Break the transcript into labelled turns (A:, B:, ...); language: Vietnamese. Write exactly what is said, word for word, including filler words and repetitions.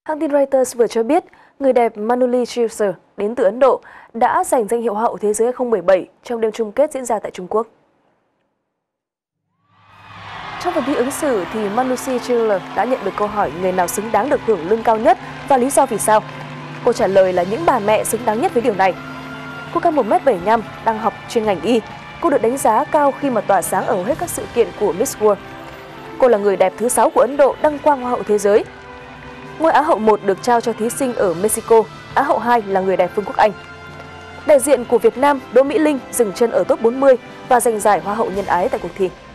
A: Hãng tin Reuters vừa cho biết, người đẹp Manuli Chilser đến từ Ấn Độ đã giành danh hiệu Hoa hậu Thế giới hai không một bảy trong đêm chung kết diễn ra tại Trung Quốc. Trong phần thi ứng xử thì Manuli Chilser đã nhận được câu hỏi người nào xứng đáng được hưởng lương cao nhất và lý do vì sao. Cô trả lời là những bà mẹ xứng đáng nhất với điều này. Cô cao một mét bảy mươi lăm, đang học chuyên ngành y. Cô được đánh giá cao khi mà tỏa sáng ở hầu hết các sự kiện của Miss World. Cô là người đẹp thứ sáu của Ấn Độ đăng quang Hoa hậu Thế giới. Ngôi Á hậu một được trao cho thí sinh ở Mexico, Á hậu hai là người đẹp Vương quốc Anh. Đại diện của Việt Nam Đỗ Mỹ Linh dừng chân ở top bốn mươi và giành giải Hoa hậu nhân ái tại cuộc thi.